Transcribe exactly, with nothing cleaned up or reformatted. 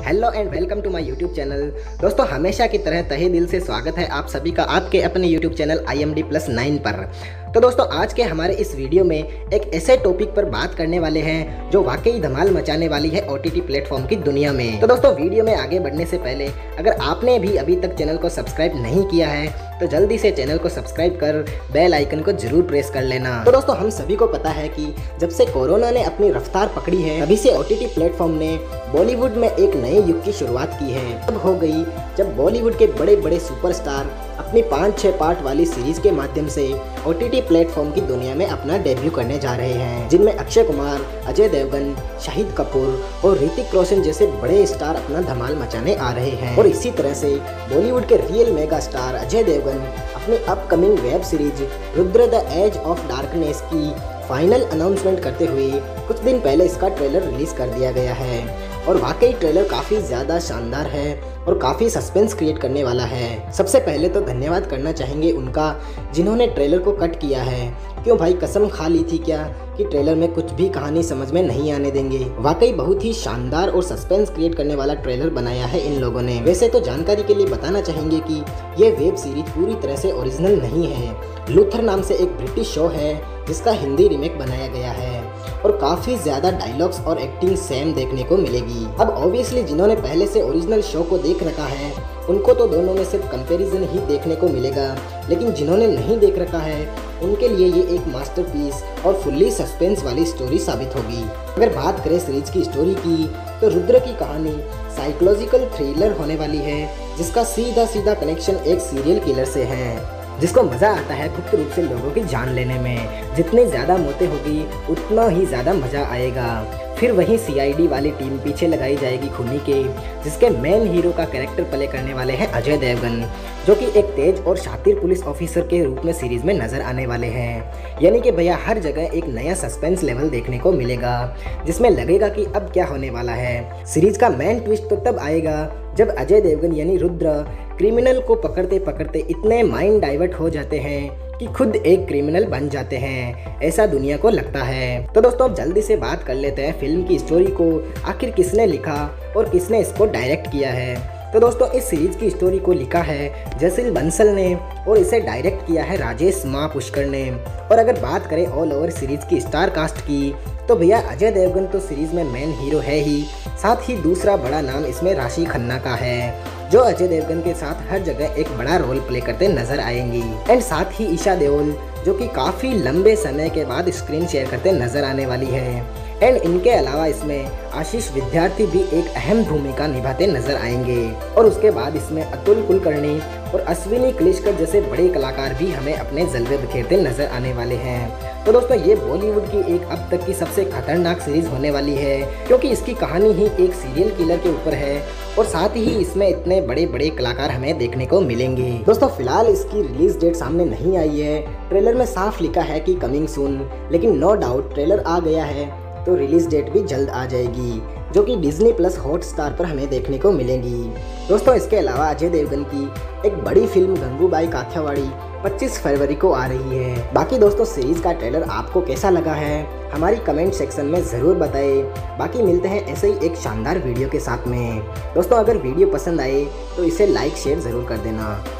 Hello and welcome to my YouTube channel. दोस्तों हमेशा की तरह तहे दिल से स्वागत है आप सभी का आपके अपने YouTube channel I M D plus nine पर। तो दोस्तों आज के हमारे इस वीडियो में एक ऐसे टॉपिक पर बात करने वाले हैं जो वाकई धमाल मचाने वाली है ओ टी टी प्लेटफॉर्म की दुनिया में। तो दोस्तों वीडियो में आगे बढ़ने से पहले अगर आपने भी अभी तक चैनल को सब्सक्राइब नहीं किया है तो जल्दी से चैनल को सब्सक्राइब कर बेल आइकन को जरूर प्रेस कर लेना। तो दोस्तों हम सभी को पता है कि जब से कोरोना ने अपनी रफ्तार पकड़ी है तभी से ओ टी टी प्लेटफॉर्म ने बॉलीवुड में एक नए युग की शुरुआत की है। तब हो गई जब बॉलीवुड के बड़े बड़े सुपरस्टार अपनी पाँच छह पार्ट वाली सीरीज के माध्यम से ओ टी टी प्लेटफॉर्म की दुनिया में अपना डेब्यू करने जा रहे हैं, जिनमें अक्षय कुमार, अजय देवगन, शाहिद कपूर और ऋतिक रोशन जैसे बड़े स्टार अपना धमाल मचाने आ रहे हैं। और इसी तरह से बॉलीवुड के real mega star Ajay Devgn अपनी upcoming web series Rudra the edge of darkness की फाइनल अनाउंसमेंट करते हुए कुछ दिन पहले इसका ट्रेलर रिलीज कर दिया गया है। और वाकई ट्रेलर काफ़ी ज़्यादा शानदार है और काफ़ी सस्पेंस क्रिएट करने वाला है। सबसे पहले तो धन्यवाद करना चाहेंगे उनका जिन्होंने ट्रेलर को कट किया है। क्यों भाई, कसम खा ली थी क्या कि ट्रेलर में कुछ भी कहानी समझ में नहीं आने देंगे। वाकई बहुत ही शानदार और सस्पेंस क्रिएट करने वाला ट्रेलर बनाया है इन लोगों ने। वैसे तो जानकारी के लिए बताना चाहेंगे कि ये वेब सीरीज पूरी तरह से ओरिजिनल नहीं है। लूथर नाम से एक ब्रिटिश शो है जिसका हिंदी रीमेक बनाया गया है और काफ़ी ज़्यादा डायलॉग्स और एक्टिंग सेम देखने को मिलेगी। अब ऑब्वियसली जिन्होंने पहले से ओरिजिनल शो को देख रखा है उनको तो दोनों में सिर्फ कंपैरिजन ही देखने को मिलेगा, लेकिन जिन्होंने नहीं देख रखा है उनके लिए ये एक मास्टरपीस और फुल्ली सस्पेंस वाली स्टोरी साबित होगी। अगर बात करें सीरीज की स्टोरी की तो रुद्र की कहानी साइकोलॉजिकल थ्रिलर होने वाली है जिसका सीधा सीधा कनेक्शन एक सीरियल किलर से है जिसको मज़ा आता है गुप्त रूप से लोगों की जान लेने में। जितनी ज़्यादा मौतें होगी उतना ही ज़्यादा मज़ा आएगा। फिर वहीं सी आई डी वाली टीम पीछे लगाई जाएगी खूनी के, जिसके मेन हीरो का कैरेक्टर प्ले करने वाले हैं अजय देवगन, जो कि एक तेज और शातिर पुलिस ऑफिसर के रूप में सीरीज में नजर आने वाले हैं। यानी कि भैया हर जगह एक नया सस्पेंस लेवल देखने को मिलेगा जिसमें लगेगा कि अब क्या होने वाला है। सीरीज का मेन ट्विस्ट तो तब आएगा जब अजय देवगन यानी रुद्र क्रिमिनल को पकड़ते पकड़ते इतने माइंड डाइवर्ट हो जाते हैं कि खुद एक क्रिमिनल बन जाते हैं, ऐसा दुनिया को लगता है। तो दोस्तों अब जल्दी से बात कर लेते हैं फिल्म की स्टोरी को आखिर किसने लिखा और किसने इसको डायरेक्ट किया है। तो दोस्तों इस सीरीज की स्टोरी को लिखा है जसिल बंसल ने और इसे डायरेक्ट किया है राजेश माँ पुष्कर ने। और अगर बात करें ऑल ओवर सीरीज की स्टार कास्ट की तो भैया अजय देवगन तो सीरीज में मेन हीरो है ही, साथ ही दूसरा बड़ा नाम इसमें राशि खन्ना का है जो अजय देवगन के साथ हर जगह एक बड़ा रोल प्ले करते नजर आएंगी। एंड साथ ही ईशा देओल जो कि काफ़ी लंबे समय के बाद स्क्रीन शेयर करते नजर आने वाली है। एंड इनके अलावा इसमें आशीष विद्यार्थी भी एक अहम भूमिका निभाते नजर आएंगे। और उसके बाद इसमें अतुल कुलकर्णी और अश्विनी क्लिशकर जैसे बड़े कलाकार भी हमें अपने जलवे बिखेरते नजर आने वाले हैं। तो दोस्तों ये बॉलीवुड की एक अब तक की सबसे खतरनाक सीरीज होने वाली है क्योंकि इसकी कहानी ही एक सीरियल किलर के ऊपर है और साथ ही इसमें इतने बड़े बड़े कलाकार हमें देखने को मिलेंगे। दोस्तों फिलहाल इसकी रिलीज डेट सामने नहीं आई है, ट्रेलर में साफ लिखा है कि कमिंग सून, लेकिन नो डाउट ट्रेलर आ गया है तो रिलीज डेट भी जल्द आ जाएगी जो कि डिज्नी प्लस हॉटस्टार पर हमें देखने को मिलेगी। दोस्तों इसके अलावा अजय देवगन की एक बड़ी फिल्म गंगूबाई काठियावाड़ी पच्चीस फरवरी को आ रही है। बाकी दोस्तों सीरीज का ट्रेलर आपको कैसा लगा है हमारी कमेंट सेक्शन में ज़रूर बताएं। बाकी मिलते हैं ऐसे ही एक शानदार वीडियो के साथ में। दोस्तों अगर वीडियो पसंद आए तो इसे लाइक शेयर ज़रूर कर देना।